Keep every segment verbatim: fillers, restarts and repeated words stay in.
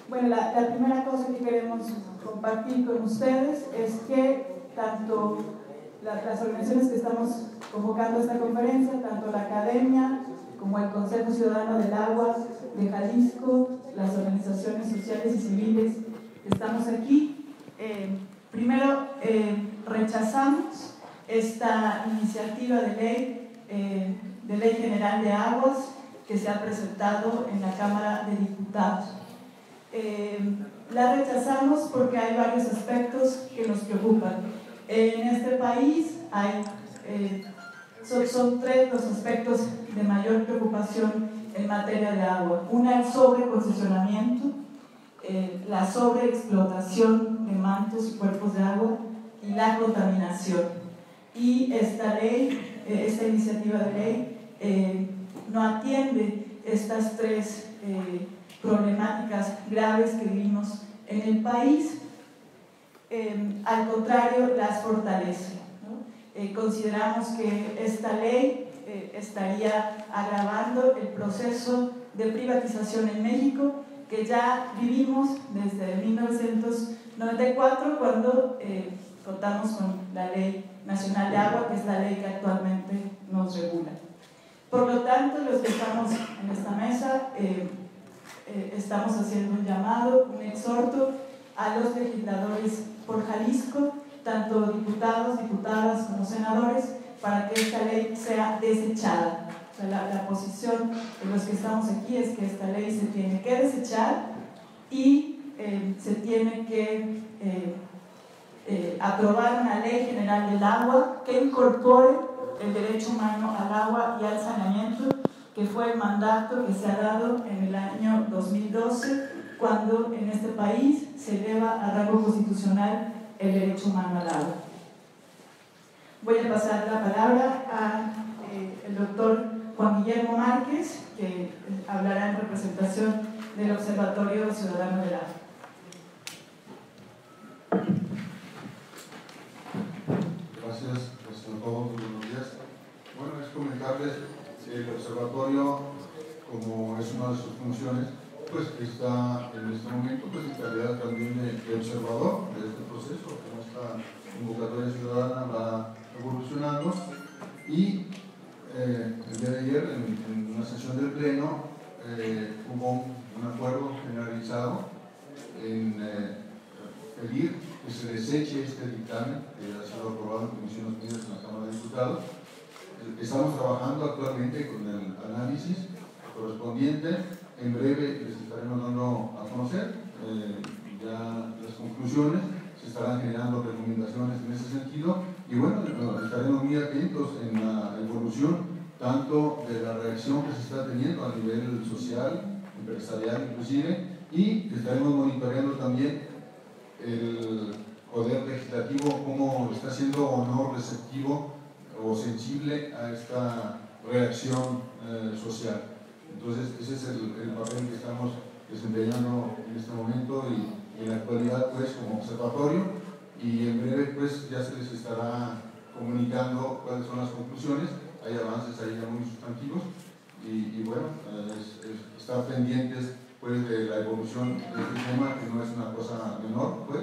Bueno, la, la primera cosa que queremos compartir con ustedes es que tanto la, las organizaciones que estamos convocando a esta conferencia, tanto la academia como el Consejo Ciudadano del Agua de Jalisco, las organizaciones sociales y civiles que estamos aquí, eh, primero eh, rechazamos esta iniciativa de ley, eh, de ley general de aguas que se ha presentado en la Cámara de Diputados. Eh, la rechazamos porque hay varios aspectos que nos preocupan. En este país hay, eh, son, son tres los aspectos de mayor preocupación en materia de agua. Una, el sobreconcesionamiento, eh, la sobreexplotación de mantos y cuerpos de agua y la contaminación. Y esta ley, eh, esta iniciativa de ley, eh, no atiende estas tres eh, problemáticas graves que vivimos en el país, eh, al contrario, las fortalece, ¿no? Eh, consideramos que esta ley eh, estaría agravando el proceso de privatización en México que ya vivimos desde mil novecientos noventa y cuatro, cuando eh, contamos con la Ley Nacional de Agua, que es la ley que actualmente nos regula. Por lo tanto, los que estamos en esta mesa eh, eh, estamos haciendo un llamado, un exhorto a los legisladores por Jalisco, tanto diputados, diputadas como senadores, para que esta ley sea desechada. O sea, la, la posición de los que estamos aquí es que esta ley se tiene que desechar y eh, se tiene que eh, eh, aprobar una ley general del agua que incorpore el derecho humano al agua y al saneamiento, que fue el mandato que se ha dado en el año dos mil doce, cuando en este país se eleva a rango constitucional el derecho humano al agua. Voy a pasar la palabra al eh, doctor Juan Guillermo Márquez, que hablará en representación del Observatorio Ciudadano del Agua. Gracias, pues, a todos, buenos días. Bueno, es comentarles que el observatorio, como es una de sus funciones, pues está en este momento pues, en calidad también de, de observador de este proceso, como esta convocatoria ciudadana va evolucionando. Y eh, el día de ayer, en, en una sesión del Pleno, eh, hubo un acuerdo generalizado en eh, pedir que se deseche este dictamen que ha sido aprobado en Comisiones Unidas en la Cámara de Diputados. Estamos trabajando actualmente con el análisis correspondiente. En breve les estaremos dando a conocer eh, ya las conclusiones, se estarán generando recomendaciones en ese sentido y bueno, estaremos muy atentos en la evolución tanto de la reacción que se está teniendo a nivel social, empresarial inclusive, y estaremos monitoreando también el poder legislativo cómo está siendo o no receptivo o sensible a esta reacción eh, social. Entonces ese es el, el papel que estamos desempeñando en este momento y, y en la actualidad pues como observatorio, y en breve pues ya se les estará comunicando cuáles son las conclusiones. Hay avances ahí ya muy sustantivos y, y bueno, es, es, estar pendientes pues de la evolución de este tema, que no es una cosa menor, pues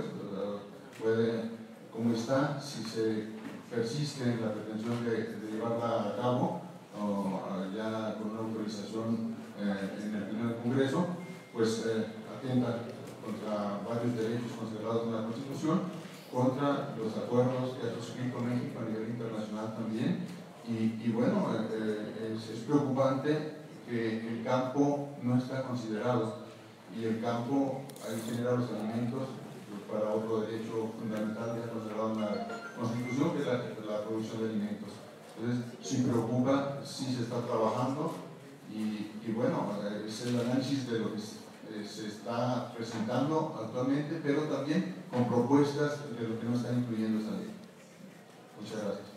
puede, como está, si se persiste en la pretensión de, de llevarla a cabo o ya con una autorización eh, en el primer Congreso, pues eh, atenta contra varios derechos consagrados en la Constitución, contra los acuerdos que ha suscrito México a nivel internacional también, y, y bueno, eh, es, es preocupante que el campo no está considerado, y el campo ahí genera los alimentos para otro derecho fundamental que está consagrado en la Constitución, que es la, la producción de alimentos. Entonces, sí preocupa, sí se está trabajando y, y bueno, es el análisis de lo que se está presentando actualmente, pero también con propuestas de lo que no está incluyendo esta ley. Muchas gracias.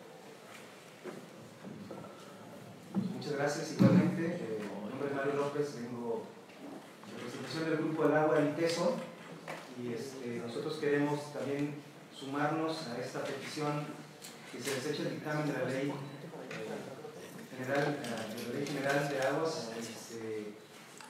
Muchas gracias. Igualmente, eh, mi nombre es Mario López, vengo en representación del Grupo del Agua del ITESO, y este, nosotros queremos también sumarnos a esta petición que se deseche el dictamen de la ley eh, general, de la ley general de aguas, este,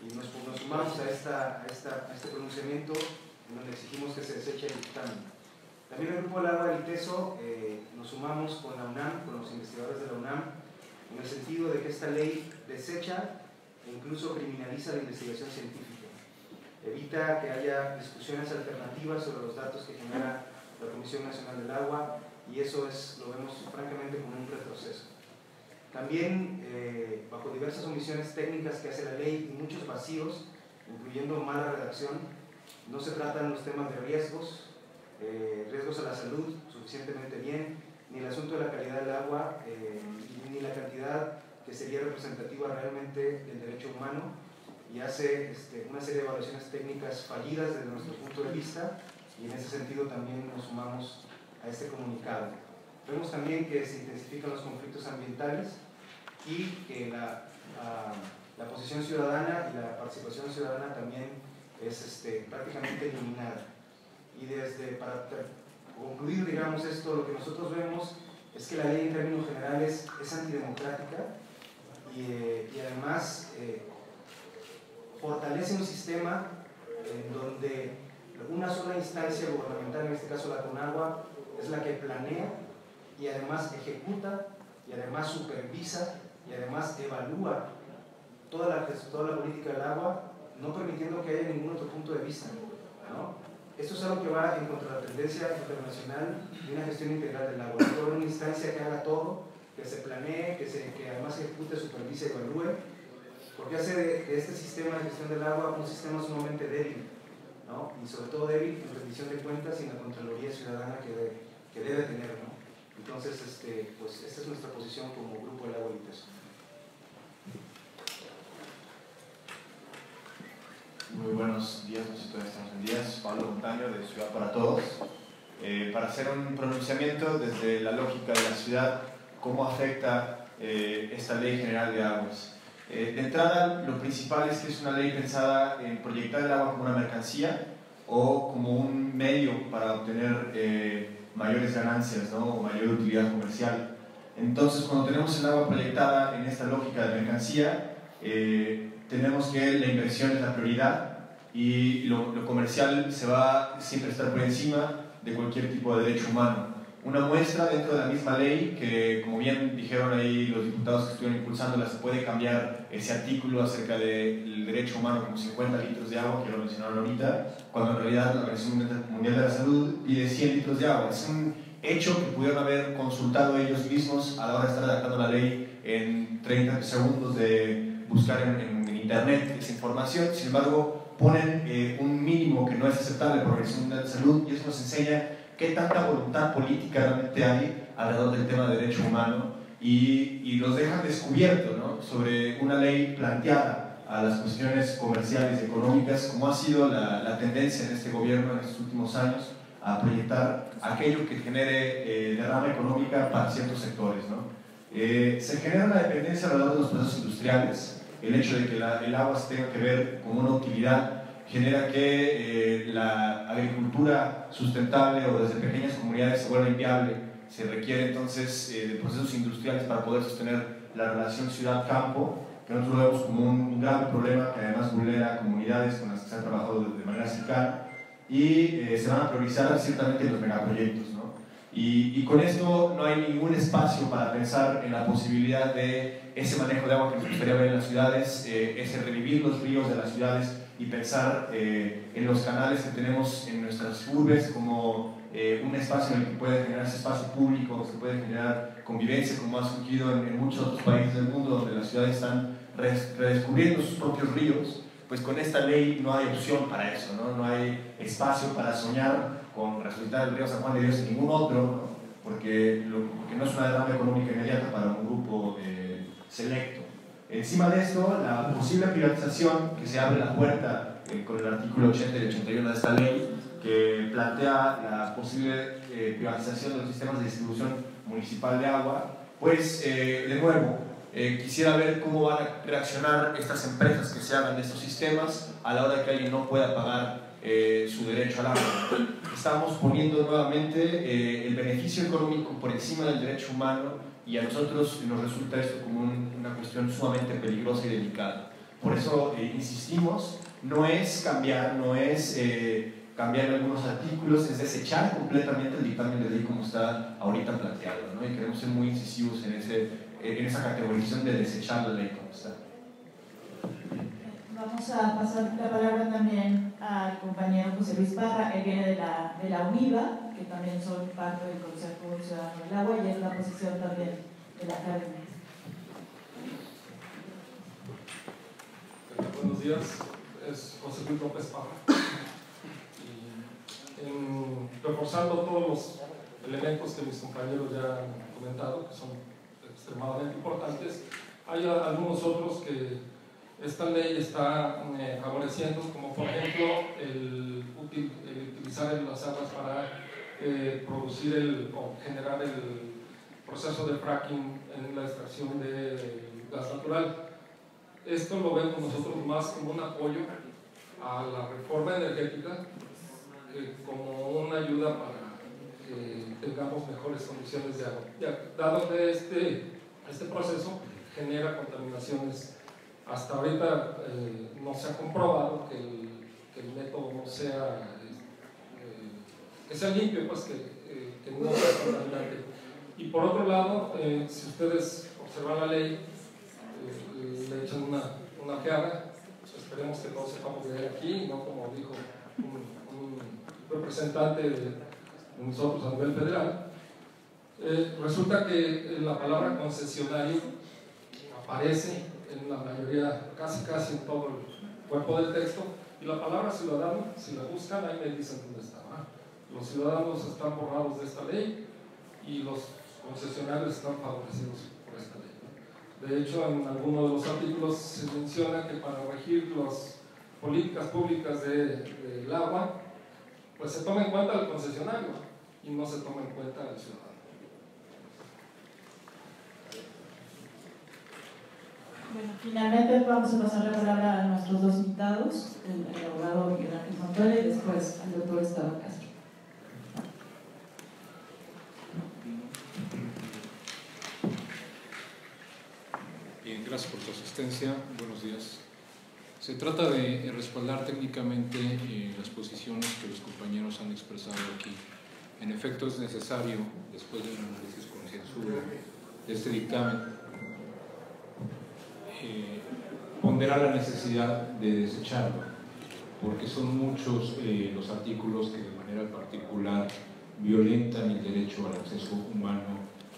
y nos, nos sumamos a, esta, a, esta, a este pronunciamiento en donde exigimos que se deseche el dictamen. También el Grupo del Agua del ITESO eh, nos sumamos con la UNAM, con los investigadores de la UNAM, en el sentido de que esta ley desecha e incluso criminaliza la investigación científica. Evita que haya discusiones alternativas sobre los datos que genera la Comisión Nacional del Agua, y eso es, lo vemos francamente como un retroceso. También, eh, bajo diversas omisiones técnicas que hace la ley y muchos vacíos, incluyendo mala redacción, no se tratan los temas de riesgos, eh, riesgos a la salud suficientemente bien, ni el asunto de la calidad del agua, eh, ni la cantidad que sería representativa realmente del derecho humano, y hace este, una serie de evaluaciones técnicas fallidas desde nuestro punto de vista, y en ese sentido también nos sumamos a este comunicado. Vemos también que se intensifican los conflictos ambientales y que la, a, la posición ciudadana y la participación ciudadana también es este, prácticamente eliminada. Y desde, para concluir, digamos, esto, lo que nosotros vemos es que la ley en términos generales es antidemocrática y, eh, y además eh, fortalece un sistema en donde una sola instancia gubernamental, en este caso la CONAGUA, es la que planea y además ejecuta y además supervisa y además evalúa toda la, toda la política del agua, no permitiendo que haya ningún otro punto de vista, ¿no? Esto es algo que va en contra de la tendencia internacional de una gestión integral del agua. No haber una instancia que haga todo, que se planee, que, se, que además ejecute, supervise y evalúe, porque hace de, de este sistema de gestión del agua un sistema sumamente débil, ¿no? Y sobre todo débil en rendición de cuentas y en la Contraloría Ciudadana que, de, que debe tener, ¿no? Entonces, este, pues esta es nuestra posición como Grupo del Agua del ITESO. Muy buenos días, no sé si todavía estamos en días. Pablo Montaño, de Ciudad para Todos. Eh, para hacer un pronunciamiento desde la lógica de la ciudad, cómo afecta eh, esta Ley General de Aguas. Eh, de entrada, lo principal es que es una ley pensada en proyectar el agua como una mercancía o como un medio para obtener eh, mayores ganancias, ¿no? O mayor utilidad comercial. Entonces, cuando tenemos el agua proyectada en esta lógica de mercancía, eh, tenemos que la inversión es la prioridad y lo, lo comercial se va siempre a estar por encima de cualquier tipo de derecho humano. Una muestra dentro de la misma ley que, como bien dijeron ahí los diputados que estuvieron impulsándola, se puede cambiar ese artículo acerca del derecho humano como cincuenta litros de agua, que lo mencionaron ahorita, cuando en realidad la Organización Mundial de la Salud pide cien litros de agua. Es un hecho que pudieron haber consultado ellos mismos a la hora de estar adaptando la ley en treinta segundos de buscar en, en, en internet esa información. Sin embargo, ponen eh, un mínimo que no es aceptable por la Organización Mundial de la Salud, y eso nos enseña qué tanta voluntad política realmente hay alrededor del tema de derecho humano, y, y los dejan descubiertos, ¿no? Sobre una ley planteada a las cuestiones comerciales y económicas, como ha sido la, la tendencia en este gobierno en estos últimos años a proyectar aquello que genere eh, derrama económica para ciertos sectores, ¿no? Eh, se genera una dependencia alrededor de los procesos industriales. El hecho de que la, el agua se tenga que ver como una utilidad genera que eh, la agricultura sustentable o desde pequeñas comunidades se vuelva inviable. Se requiere entonces eh, de procesos industriales para poder sostener la relación ciudad-campo, que nosotros lo vemos como un, un grave problema que además vulnera comunidades con las que se ha trabajado de, de manera cercana, y eh, se van a priorizar ciertamente los megaproyectos, ¿no? Y, y con esto no hay ningún espacio para pensar en la posibilidad de ese manejo de agua que nos gustaría ver en las ciudades, eh, ese revivir los ríos de las ciudades y pensar eh, en los canales que tenemos en nuestras urbes como eh, un espacio en el que puede generarse espacio público, que puede generar convivencia, como ha surgido en, en muchos otros países del mundo donde las ciudades están redescubriendo sus propios ríos. Pues con esta ley no hay opción para eso, ¿no? No hay espacio para soñar con resucitar el río San Juan de Dios en ningún otro, ¿no? Porque, lo, porque no es una derrama económica inmediata para un grupo eh, selecto. Encima de esto, la posible privatización, que se abre la puerta eh, con el artículo ochenta y ochenta y uno de esta ley, que plantea la posible eh, privatización de los sistemas de distribución municipal de agua, pues eh, de nuevo, Eh, quisiera ver cómo van a reaccionar estas empresas que se hagan de estos sistemas a la hora de que alguien no pueda pagar eh, su derecho al agua. Estamos poniendo nuevamente eh, el beneficio económico por encima del derecho humano, y a nosotros nos resulta esto como un, una cuestión sumamente peligrosa y delicada. Por eso eh, insistimos, no es cambiar, no es eh, cambiar algunos artículos, es desechar completamente el dictamen de ley como está ahorita planteado, ¿no? Y queremos ser muy incisivos en, ese, en esa categorización de desechar la ley como está. Vamos a pasar la palabra también al compañero José Luis Parra. Él viene de la, de la UNIVA, que también son parte del Consejo Ciudadano del Agua, y es la posición también de la academia. Buenos días, es José Luis López Parra. Y en, reforzando todos los elementos que mis compañeros ya han comentado, que son extremadamente importantes, hay algunos otros que esta ley está eh, favoreciendo, como por ejemplo el, util, el utilizar las aguas para eh, producir el, o generar el proceso de fracking en la extracción de gas natural. Esto lo vemos nosotros más como un apoyo a la reforma energética que como una ayuda para que tengamos mejores condiciones de agua, ya, dado que este, este proceso genera contaminaciones. Hasta ahorita eh, no se ha comprobado que el, que el método no sea, eh, que sea limpio, pues que, eh, que no sea contaminante. Y por otro lado, eh, si ustedes observan la ley, eh, le echan una, una ojeada, pues esperemos que todos sepamos de aquí, no como dijo un, un representante de nosotros a nivel federal. Eh, resulta que la palabra concesionario aparece en la mayoría, casi casi en todo el cuerpo del texto, y la palabra ciudadano, si la buscan, ahí me dicen dónde está. ¿Ah? Los ciudadanos están borrados de esta ley y los concesionarios están favorecidos por esta ley. De hecho, en alguno de los artículos se menciona que para regir las políticas públicas del de, de agua, pues se toma en cuenta el concesionario y no se toma en cuenta el ciudadano. Bueno, finalmente vamos a pasar la palabra a nuestros dos invitados, el, el abogado Miguel Ángel Montoya y después al doctor Estado Castro. Bien, gracias por su asistencia. Buenos días. Se trata de respaldar técnicamente eh, las posiciones que los compañeros han expresado aquí. En efecto, es necesario, después de un análisis concienzudo de este dictamen, Eh, ponderar la necesidad de desecharlo, porque son muchos eh, los artículos que de manera particular violentan el derecho al acceso humano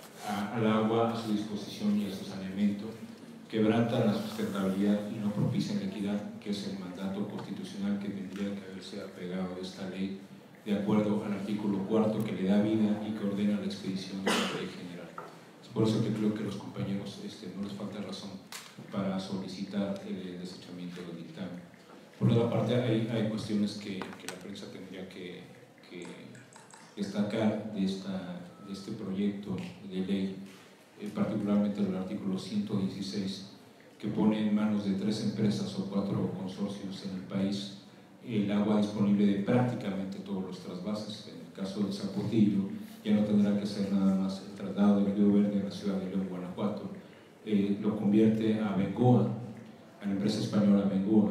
a, al agua, a su disposición y a su saneamiento, quebrantan la sustentabilidad y no propician la equidad, que es el mandato constitucional que tendría que haberse apegado a esta ley, de acuerdo al artículo cuarto que le da vida y que ordena la expedición de la ley general. Es por eso que creo que los compañeros este, no les falta razón para solicitar el desechamiento del dictamen. Por otra parte, hay, hay cuestiones que, que la prensa tendría que, que destacar de, esta, de este proyecto de ley, eh, particularmente el artículo ciento dieciséis, que pone en manos de tres empresas o cuatro consorcios en el país el agua disponible de prácticamente todos los trasvases. En el caso del Zapotillo, ya no tendrá que ser nada más el traslado del Río Verde a la ciudad de León, Guanajuato. Eh, lo convierte a Bengoa, a la empresa española Bengoa,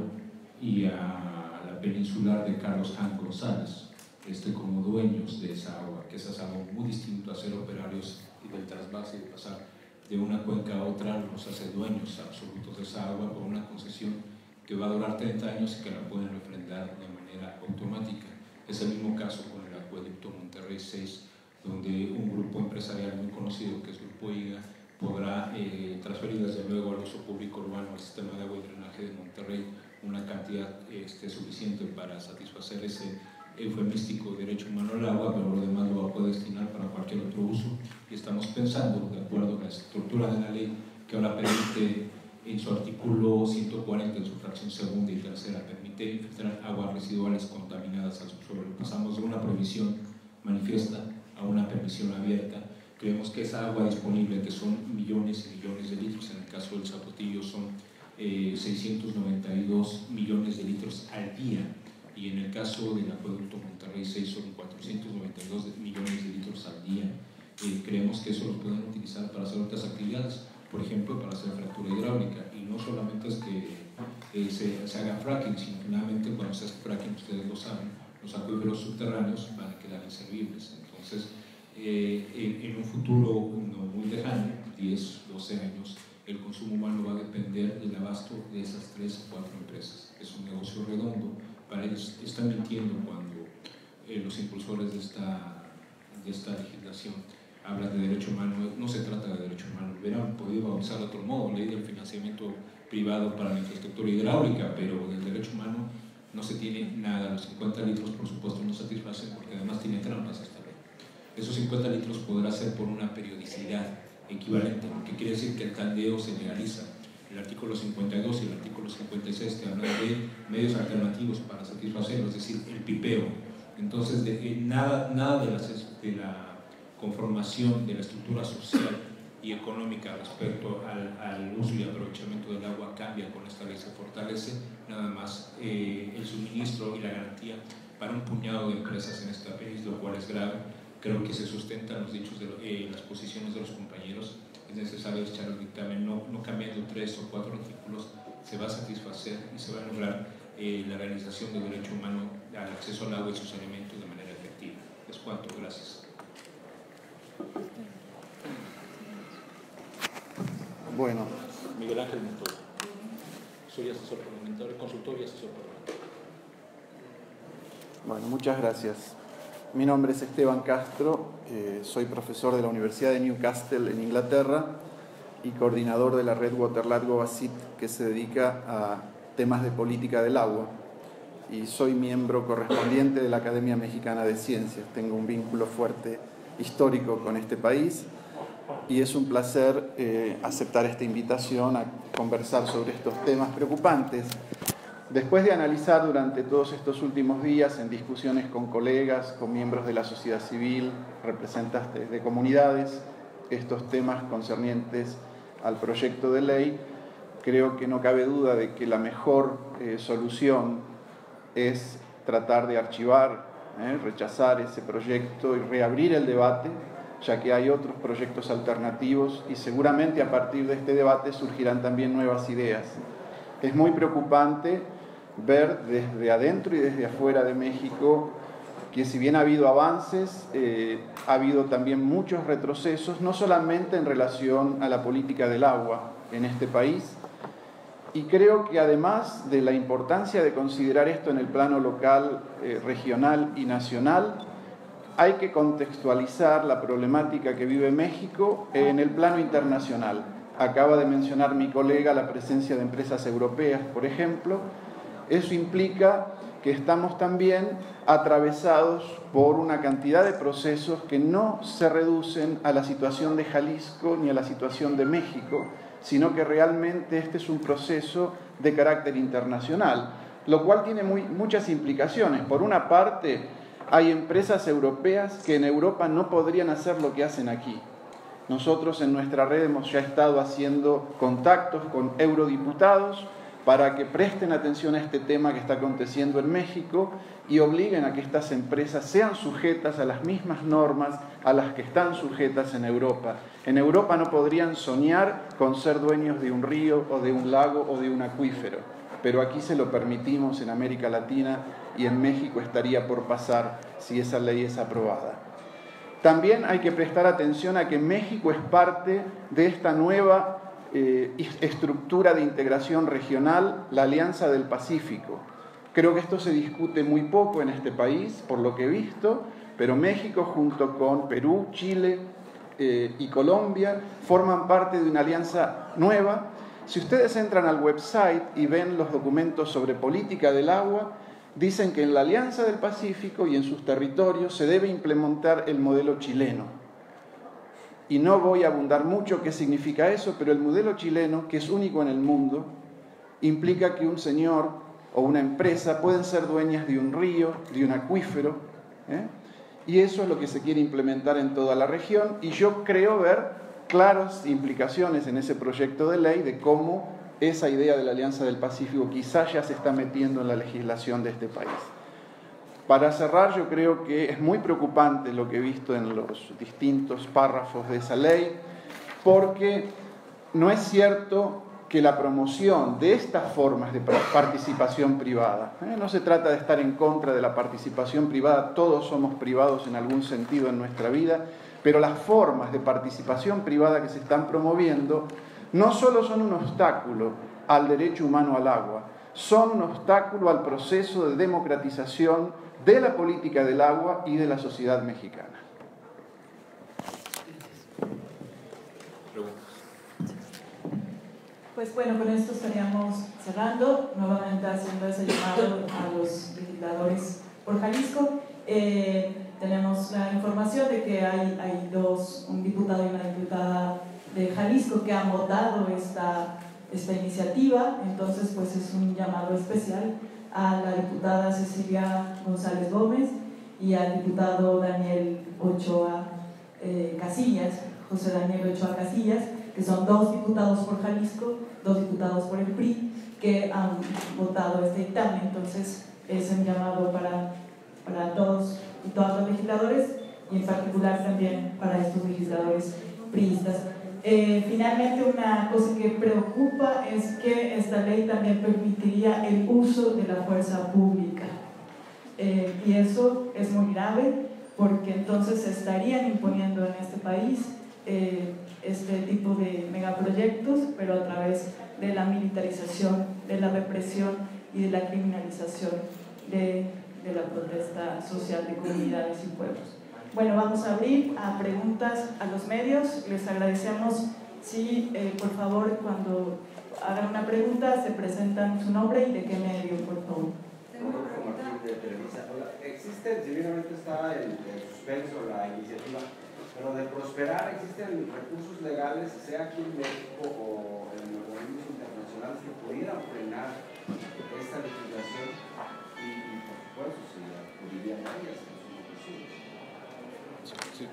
y a la peninsular de Carlos Jan González, este, como dueños de esa agua, que es algo muy distinto a ser operarios y del trasvase, de pasar de una cuenca a otra, los hace dueños absolutos de esa agua por una concesión que va a durar treinta años y que la pueden refrendar de manera automática. Es el mismo caso con el acueducto Monterrey seis, donde un grupo empresarial muy conocido, que es Grupo I G A, podrá eh, transferir desde luego al uso público urbano al sistema de agua y drenaje de Monterrey una cantidad este, suficiente para satisfacer ese eufemístico derecho humano al agua, pero lo demás lo va a poder destinar para cualquier otro uso. Y estamos pensando, de acuerdo a la estructura de la ley, que ahora permite en su artículo ciento cuarenta, en su fracción segunda y tercera, permite infiltrar aguas residuales contaminadas al subsuelo. Pasamos de una prohibición manifiesta a una permisión abierta. Creemos que esa agua disponible, que son millones y millones de litros, en el caso del Zapotillo son eh, seiscientos noventa y dos millones de litros al día, y en el caso del acueducto Monterrey seis son cuatrocientos noventa y dos millones de litros al día. Eh, creemos que eso lo pueden utilizar para hacer otras actividades, por ejemplo, para hacer fractura hidráulica, y no solamente es que eh, se, se haga fracking, sino que nuevamente cuando se hace fracking, ustedes lo saben, los acuíferos subterráneos van a quedar inservibles. Entonces, eh, en, en un futuro no muy lejano, diez, doce años, el consumo humano va a depender del abasto de esas tres o cuatro empresas. Es un negocio redondo. Para ellos están mintiendo cuando eh, los impulsores de esta, de esta legislación hablan de derecho humano. No se trata de derecho humano. Hubieran podido avanzar de otro modo, ley del financiamiento privado para la infraestructura hidráulica, pero del derecho humano no se tiene nada. Los cincuenta litros, por supuesto, no satisfacen porque además tiene trampas esta ley. Esos cincuenta litros podrá ser por una periodicidad equivalente, que quiere decir que el taldeo se legaliza. El artículo cincuenta y dos y el artículo cincuenta y seis te hablan de medios alternativos para satisfacerlo, es decir, el pipeo. Entonces, de, de, nada, nada de, las, de la conformación de la estructura social y económica respecto al, al uso y aprovechamiento del agua cambia con esta ley, se fortalece nada más eh, el suministro y la garantía para un puñado de empresas en este país, lo cual es grave. Creo que se sustentan los dichos de lo, eh, las posiciones de los compañeros. Es necesario echar el dictamen, no, no cambiando tres o cuatro artículos, se va a satisfacer y se va a lograr eh, la realización del derecho humano al acceso al agua y sus alimentos de manera efectiva. Es cuanto, gracias. Bueno. Miguel Ángel Montoya. Soy asesor parlamentario, consultor y asesor parlamentario. Bueno, muchas gracias. Mi nombre es Esteban Castro, eh, soy profesor de la Universidad de Newcastle en Inglaterra y coordinador de la red Waterlargo Basit, que se dedica a temas de política del agua, y soy miembro correspondiente de la Academia Mexicana de Ciencias. Tengo un vínculo fuerte histórico con este país y es un placer eh, aceptar esta invitación a conversar sobre estos temas preocupantes. Después de analizar durante todos estos últimos días en discusiones con colegas, con miembros de la sociedad civil, representantes de comunidades, estos temas concernientes al proyecto de ley, creo que no cabe duda de que la mejor eh, solución es tratar de archivar, eh, rechazar ese proyecto y reabrir el debate, ya que hay otros proyectos alternativos y seguramente a partir de este debate surgirán también nuevas ideas. Es muy preocupante ver desde adentro y desde afuera de México que si bien ha habido avances, eh, ha habido también muchos retrocesos, no solamente en relación a la política del agua en este país, y creo que además de la importancia de considerar esto en el plano local, eh, regional y nacional, hay que contextualizar la problemática que vive México en el plano internacional. Acaba de mencionar mi colega la presencia de empresas europeas, por ejemplo. Eso implica que estamos también atravesados por una cantidad de procesos que no se reducen a la situación de Jalisco ni a la situación de México, sino que realmente este es un proceso de carácter internacional, lo cual tiene muy, muchas implicaciones. Por una parte, hay empresas europeas que en Europa no podrían hacer lo que hacen aquí. Nosotros en nuestra red hemos ya estado haciendo contactos con eurodiputados para que presten atención a este tema que está aconteciendo en México y obliguen a que estas empresas sean sujetas a las mismas normas a las que están sujetas en Europa. En Europa no podrían soñar con ser dueños de un río o de un lago o de un acuífero, pero aquí se lo permitimos en América Latina y en México estaría por pasar si esa ley es aprobada. También hay que prestar atención a que México es parte de esta nueva eh, estructura de integración regional, la Alianza del Pacífico. Creo que esto se discute muy poco en este país, por lo que he visto, pero México junto con Perú, Chile eh, y Colombia forman parte de una alianza nueva. Si ustedes entran al website y ven los documentos sobre política del agua, dicen que en la Alianza del Pacífico y en sus territorios se debe implementar el modelo chileno. Y no voy a abundar mucho qué significa eso, pero el modelo chileno, que es único en el mundo, implica que un señor o una empresa pueden ser dueñas de un río, de un acuífero, ¿eh? Y eso es lo que se quiere implementar en toda la región, y yo creo ver claras implicaciones en ese proyecto de ley de cómo esa idea de la Alianza del Pacífico quizás ya se está metiendo en la legislación de este país. Para cerrar, yo creo que es muy preocupante lo que he visto en los distintos párrafos de esa ley, porque no es cierto que la promoción de estas formas de participación privada. ¿eh? No se trata de estar en contra de la participación privada, todos somos privados en algún sentido en nuestra vida, pero las formas de participación privada que se están promoviendo no solo son un obstáculo al derecho humano al agua, son un obstáculo al proceso de democratización de la política del agua y de la sociedad mexicana. Pues bueno, con esto estaríamos cerrando, nuevamente haciendo ese llamado a los legisladores por Jalisco. Eh, tenemos la información de que hay, hay dos, un diputado y una diputada de Jalisco que han votado esta, esta iniciativa, entonces pues es un llamado especial a la diputada Cecilia González Gómez y al diputado Daniel Ochoa eh, Casillas, José Daniel Ochoa Casillas, que son dos diputados por Jalisco, dos diputados por el P R I, que han votado este dictamen. Entonces es un llamado para, para todos y todos los legisladores, y en particular también para estos legisladores priistas. Eh, finalmente, una cosa que preocupa es que esta ley también permitiría el uso de la fuerza pública. Eh, y eso es muy grave, porque entonces se estarían imponiendo en este país eh, este tipo de megaproyectos, pero a través de la militarización, de la represión y de la criminalización de, de la protesta social de comunidades y pueblos. Bueno, vamos a abrir a preguntas a los medios. Les agradecemos si, eh, por favor, cuando hagan una pregunta, se presentan su nombre y de qué medio, por favor. Tengo una pregunta de Televisa. Existe, si bien está el, el suspenso, la iniciativa, pero de prosperar, ¿existen recursos legales, sea aquí en México o en organismos internacionales, que pudieran frenar esta legislación? Y, y por supuesto, si acudirían a ellas, que son posibles. Sí,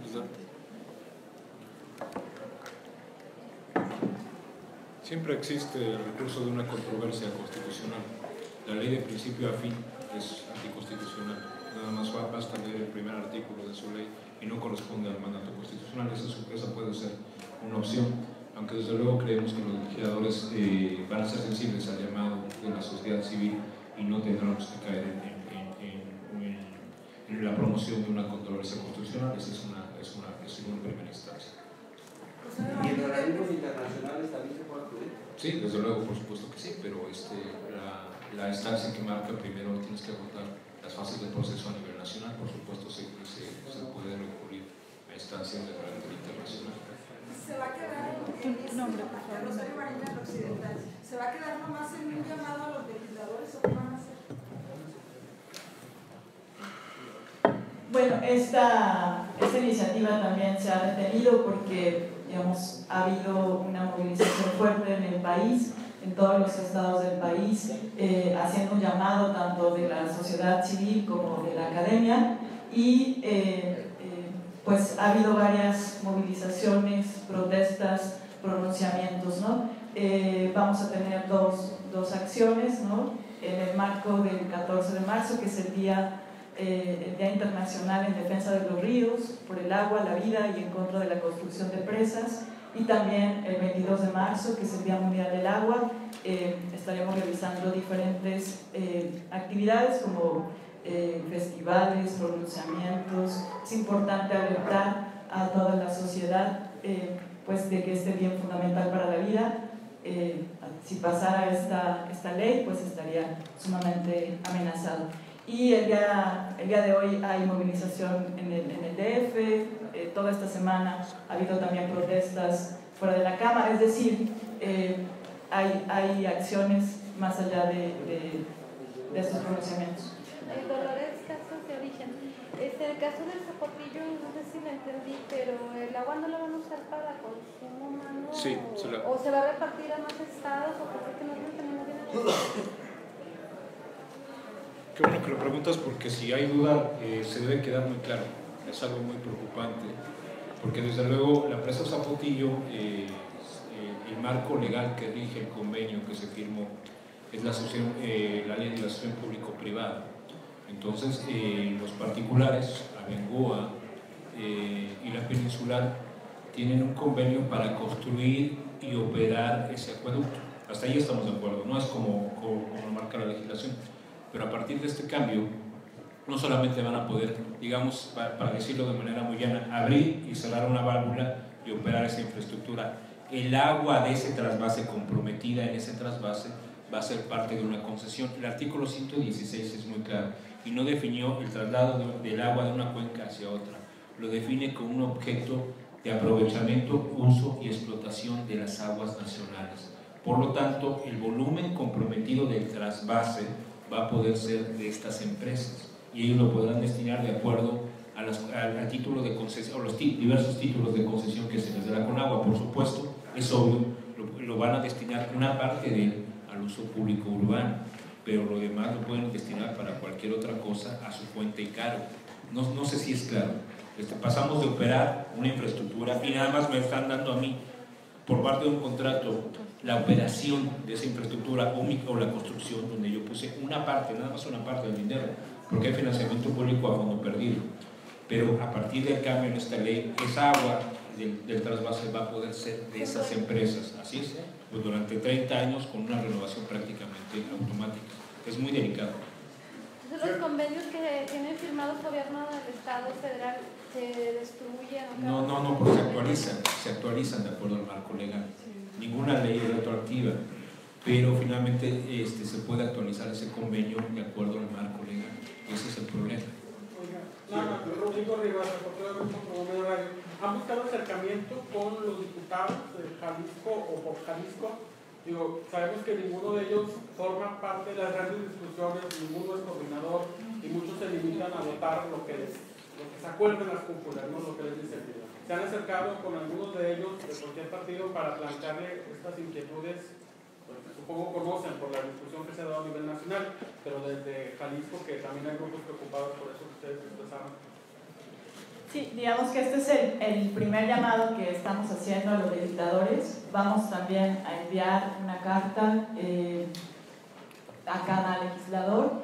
siempre existe el recurso de una controversia constitucional. La ley de principio a fin es anticonstitucional. Nada más basta leer el primer artículo de su ley y no corresponde al mandato constitucional. Esa, esa puede ser una opción, aunque desde luego creemos que los legisladores eh, van a ser sensibles al llamado de la sociedad civil y no tendremos que caer en, en, en, en, en la promoción de una controversia constitucional. Esa es una, es una, es una primera instancia. ¿Y en organismos internacionales también se puede acudir? Sí, desde luego, por supuesto que sí, pero este, la, la instancia que marca primero tienes que agotar las fases del proceso a nivel nacional. Por supuesto se, se, se puede recurrir a instancias de carácter internacional. Se va a quedar en, en este, Rosario Barinas Occidental, ¿se va a quedar nomás en un llamado a los legisladores o qué van a hacer? Bueno, esta, esta iniciativa también se ha detenido porque, digamos, ha habido una movilización fuerte en el país, en todos los estados del país, eh, haciendo un llamado tanto de la sociedad civil como de la academia, y eh, eh, pues ha habido varias movilizaciones, protestas, pronunciamientos, ¿no? Eh, vamos a tener dos, dos acciones, ¿no? En el marco del catorce de marzo, que es el día Eh, el Día Internacional en Defensa de los Ríos, por el agua, la vida y en contra de la construcción de presas, y también el veintidós de marzo, que es el Día Mundial del Agua. Eh, estaremos realizando diferentes eh, actividades como eh, festivales, pronunciamientos. Es importante alertar a toda la sociedad eh, pues de que este bien fundamental para la vida, eh, si pasara esta, esta ley, pues estaría sumamente amenazado. Y el día, el día de hoy hay movilización en el, en el D F, eh, toda esta semana ha habido también protestas fuera de la Cámara, es decir, eh, hay, hay acciones más allá de, de, de estos pronunciamientos. El Dolores, casos de origen. Este, el caso del Zapotillo, no sé si lo entendí, pero el agua no la van a usar para consumo humano, sí, o, se la... o se va a repartir a más estados, o por qué no lo entendemos bien. Qué bueno que lo preguntas, porque si hay duda eh, se debe quedar muy claro. Es algo muy preocupante, porque desde luego la presa Zapotillo, eh, eh, el marco legal que rige el convenio que se firmó es la, asociación, eh, la ley de asociación público-privada. Entonces eh, los particulares, Abengoa eh, y la Peninsular, tienen un convenio para construir y operar ese acueducto. Hasta ahí estamos de acuerdo, no es como, como, como marca la legislación, pero a partir de este cambio no solamente van a poder, digamos, para, para decirlo de manera muy llana, abrir y cerrar una válvula y operar esa infraestructura. El agua de ese trasvase, comprometida en ese trasvase, va a ser parte de una concesión. El artículo ciento dieciséis es muy claro y no definió el traslado de, del agua de una cuenca hacia otra, lo define como un objeto de aprovechamiento, uso y explotación de las aguas nacionales. Por lo tanto, el volumen comprometido del trasvase va a poder ser de estas empresas y ellos lo podrán destinar de acuerdo a las, al, al título de concesión, o los diversos títulos de concesión que se les da con agua. Por supuesto, es obvio, lo, lo van a destinar una parte de él al uso público urbano, pero lo demás lo pueden destinar para cualquier otra cosa a su fuente y cargo. No, no sé si es claro. Este, pasamos de operar una infraestructura y nada más me están dando a mí, por parte de un contrato, la operación de esa infraestructura o, mi, o la construcción, donde yo puse una parte, nada más una parte del dinero, porque hay financiamiento público a fondo perdido. Pero a partir del cambio en esta ley, esa agua del, del trasvase va a poder ser de esas empresas. Así es, pues durante treinta años con una renovación prácticamente automática. Es muy delicado. Entonces, los convenios que tienen firmados gobierno del Estado federal se destruyen. No, no, no, porque se actualizan, se actualizan de acuerdo al marco legal. Ninguna ley es retroactiva, pero finalmente este, se puede actualizar ese convenio de acuerdo al marco legal. Ese es el problema. Nada, Rodrigo Rivas, reportero del Grupo Promedio Radio. ¿Han buscado acercamiento con los diputados de Jalisco o por Jalisco? Digo, sabemos que ninguno de ellos forma parte de las grandes discusiones, ninguno es coordinador y muchos se limitan a votar lo que, les, lo que se acuerden las cúpulas, ¿no? Lo que les dice el video. ¿Se han acercado con algunos de ellos de cualquier partido para plantearle estas inquietudes? Pues, supongo conocen por la discusión que se ha dado a nivel nacional, pero desde Jalisco, que también hay grupos preocupados por eso que ustedes expresaron. Sí, digamos que este es el, el primer llamado que estamos haciendo a los legisladores. Vamos también a enviar una carta eh, a cada legislador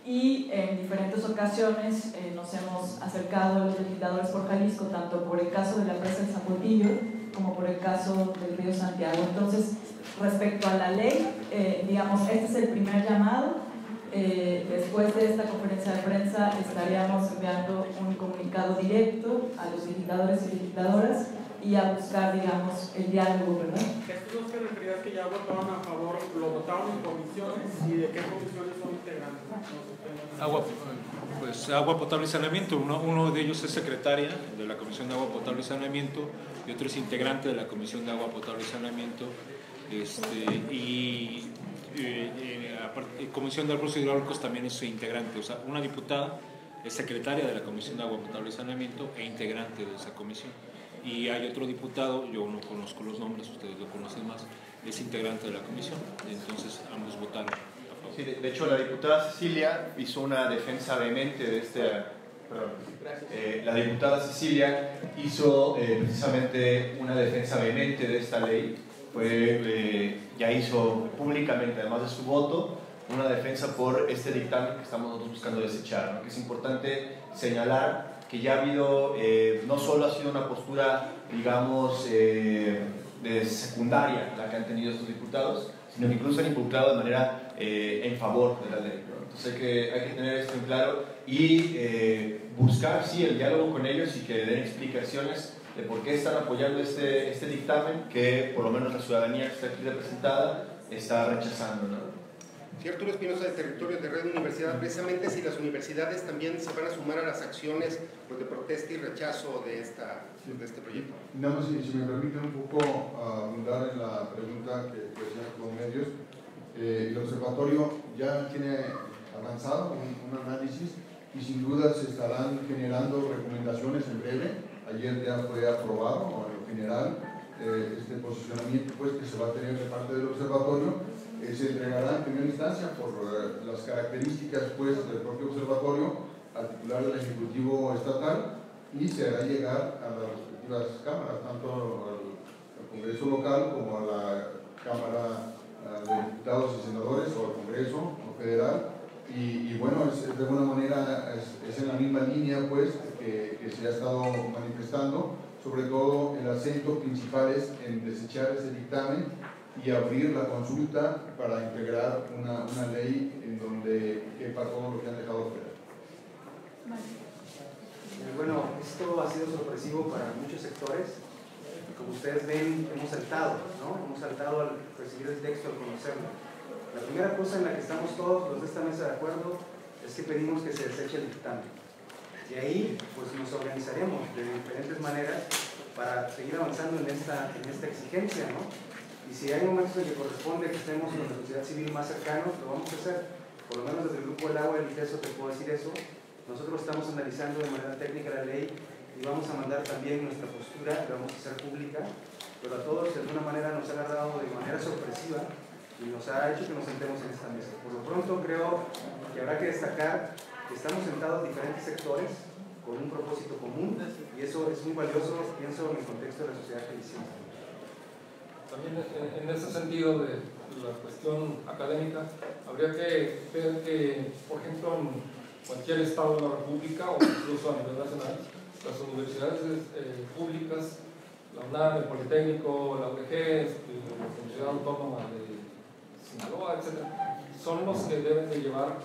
y en diferentes ocasiones eh, nos hemos acercado a los legisladores por Jalisco, tanto por el caso de la presa del Zapotillo como por el caso del río Santiago. Entonces, respecto a la ley, eh, digamos, este es el primer llamado. Eh, después de esta conferencia de prensa estaríamos enviando un comunicado directo a los legisladores y legisladoras y a buscar, digamos, el diálogo, ¿verdad? Estos dos que referías que ya votaron a favor, ¿lo votaron en comisiones y de qué comisiones son integrantes? No sé, agua, pues, agua potable y saneamiento. Uno, uno de ellos es secretaria de la Comisión de Agua Potable y Saneamiento y otro es integrante de la Comisión de Agua Potable y Saneamiento. Este, y eh, eh, aparte, Comisión de Recursos Hidráulicos también es integrante, o sea, una diputada es secretaria de la Comisión de Agua Potable y Saneamiento e integrante de esa comisión. Y hay otro diputado, yo no conozco los nombres, ustedes lo conocen más, es integrante de la comisión, entonces ambos votaron a favor. Sí, de, de hecho la diputada Cecilia hizo una defensa vehemente de este... Perdón, eh, la diputada Cecilia hizo eh, precisamente una defensa vehemente de esta ley. Fue, eh, ya hizo públicamente, además de su voto, una defensa por este dictamen que estamos nosotros buscando desechar, ¿no? Que es importante señalar que ya ha habido, eh, no solo ha sido una postura, digamos, eh, de secundaria la que han tenido estos diputados, sino que incluso han involucrado de manera eh, en favor de la ley, ¿no? Entonces hay que, hay que tener esto en claro y eh, buscar, sí, el diálogo con ellos y que den explicaciones de por qué están apoyando este, este dictamen que por lo menos la ciudadanía que está aquí representada está rechazando, ¿no? Sí, Arturo Espinosa, de Territorios de Red Universidad, precisamente si las universidades también se van a sumar a las acciones pues, de protesta y rechazo de, esta, de este proyecto. Nada más, si, si me permiten un poco abundar en la pregunta que, que hacían los medios, eh, el observatorio ya tiene avanzado un, un análisis y sin duda se estarán generando recomendaciones en breve. Ayer ya fue aprobado en lo general eh, este posicionamiento pues, que se va a tener de parte del observatorio. Eh, se entregará en primera instancia por eh, las características pues, del propio observatorio al titular del Ejecutivo Estatal y se hará llegar a las respectivas cámaras, tanto al, al Congreso local como a la Cámara de Diputados y Senadores o al Congreso federal. Y, y bueno, es, de alguna manera es, es en la misma línea pues, que, que se ha estado manifestando sobre todo el acento principal es en desechar ese dictamen y abrir la consulta para integrar una, una ley en donde quepa todo lo que han dejado fuera. Bueno, esto ha sido sorpresivo para muchos sectores. Como ustedes ven, hemos saltado, ¿no? Hemos saltado al recibir el texto, al conocerlo. La primera cosa en la que estamos todos los de esta mesa de acuerdo es que pedimos que se deseche el dictamen. Y ahí, pues nos organizaremos de diferentes maneras para seguir avanzando en esta, en esta exigencia, ¿no? Y si hay momentos en que corresponde que estemos con la sociedad civil más cercanos, lo vamos a hacer. Por lo menos desde el Grupo del Agua del ITESO te puedo decir eso. Nosotros estamos analizando de manera técnica la ley y vamos a mandar también nuestra postura, la vamos a hacer pública, pero a todos de alguna manera nos ha agarrado de manera sorpresiva y nos ha hecho que nos sentemos en esta mesa. Por lo pronto creo que habrá que destacar que estamos sentados diferentes sectores con un propósito común y eso es muy valioso, pienso, en el contexto de la sociedad jalisciense. También en ese sentido de la cuestión académica, habría que ver que, por ejemplo, en cualquier estado de la República o incluso a nivel nacional, las universidades eh, públicas, la UNAM, el Politécnico, la U D G, la Universidad Autónoma de Sinaloa, etcétera, son los que deben de llevar,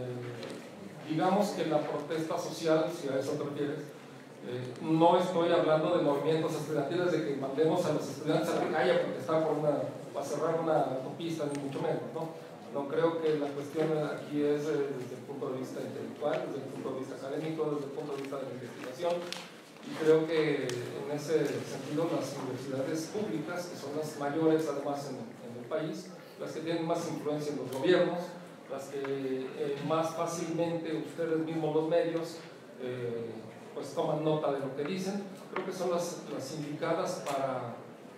eh, digamos que la protesta social, si a eso te refieres. Eh, no estoy hablando de movimientos estudiantiles de que mandemos a los estudiantes a la calle porque está por una, para cerrar una autopista, ni mucho menos, ¿no? No creo que la cuestión aquí es eh, desde el punto de vista intelectual, desde el punto de vista académico, desde el punto de vista de la investigación, y creo que en ese sentido las universidades públicas, que son las mayores además en, en el país, las que tienen más influencia en los gobiernos, las que eh, más fácilmente ustedes mismos los medios eh, pues toman nota de lo que dicen, creo que son las, las indicadas para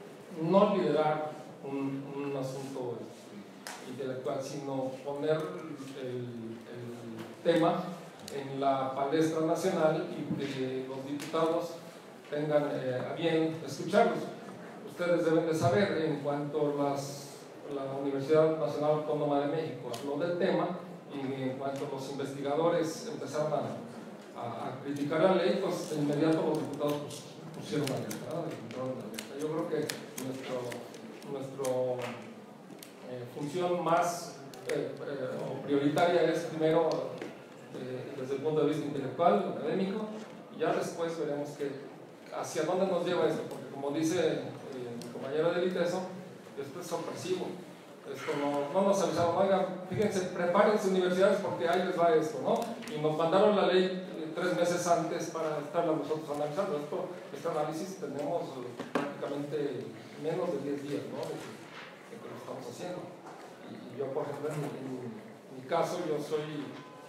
no liderar un, un asunto intelectual, sino poner el, el tema en la palestra nacional y que los diputados tengan eh, a bien escucharlos. Ustedes deben de saber, en cuanto las, la Universidad Nacional Autónoma de México habló del tema y en cuanto los investigadores empezaron a A, a criticar la ley, pues de inmediato los diputados pues, pusieron la letra, ¿no? Yo creo que nuestro, nuestro eh, función más eh, eh, o prioritaria es primero eh, desde el punto de vista intelectual, académico, y ya después veremos que, hacia dónde nos lleva esto, porque como dice eh, mi compañero del ITESO, esto es sorpresivo. Esto no, no nos avisaron, oigan, fíjense, prepárense universidades porque ahí les va esto, ¿no? Y nos mandaron la ley tres meses antes para estarla nosotros analizando. Esto, este análisis tenemos prácticamente menos de diez días, ¿no? De que, de que lo estamos haciendo. Y, y yo, por ejemplo, en, en mi caso, yo soy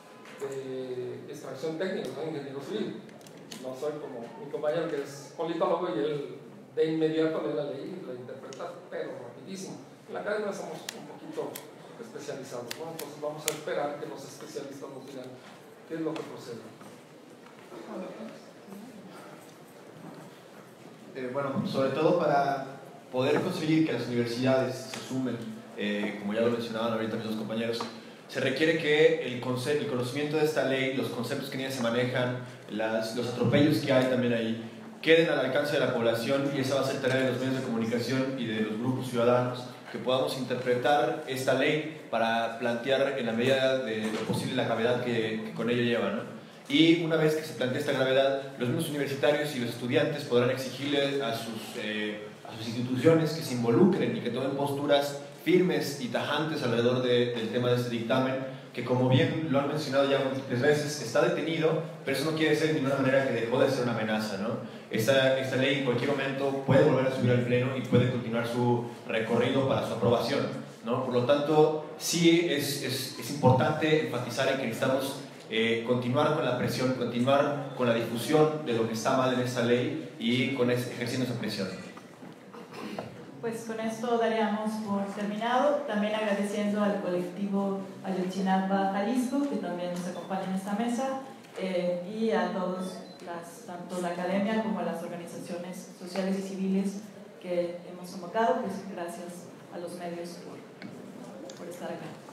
de extracción técnica, soy ingeniero civil. No soy como mi compañero que es politólogo y él de inmediato lee la ley y la interpreta, pero rapidísimo. En la academia somos un poquito especializados, ¿no? Entonces vamos a esperar que los especialistas nos digan qué es lo que procede. Eh, bueno, sobre todo para poder conseguir que las universidades se sumen, eh, como ya lo mencionaban ahorita mis dos compañeros, se requiere que el, concepto, el conocimiento de esta ley, los conceptos que en ella se manejan, las, los atropellos que hay también ahí, queden al alcance de la población, y esa va a ser tarea de los medios de comunicación y de los grupos ciudadanos, que podamos interpretar esta ley para plantear en la medida de lo posible la gravedad que, que con ello lleva, ¿no? Y una vez que se plantea esta gravedad, los mismos universitarios y los estudiantes podrán exigirle a sus, eh, a sus instituciones que se involucren y que tomen posturas firmes y tajantes alrededor de, del tema de este dictamen, que como bien lo han mencionado ya múltiples veces, está detenido, pero eso no quiere decir de ninguna manera que dejó de ser una amenaza, ¿no? Esta, esta ley en cualquier momento puede volver a subir al pleno y puede continuar su recorrido para su aprobación, ¿no? Por lo tanto, sí es, es, es importante enfatizar en que necesitamos Eh, continuar con la presión, continuar con la difusión de lo que está mal en esta ley y con ese, ejerciendo esa presión. Pues con esto daríamos por terminado, también agradeciendo al colectivo Ayotzinapa Jalisco, que también nos acompaña en esta mesa, eh, y a todos, las, tanto la academia como a las organizaciones sociales y civiles que hemos convocado, pues gracias a los medios por, por estar acá.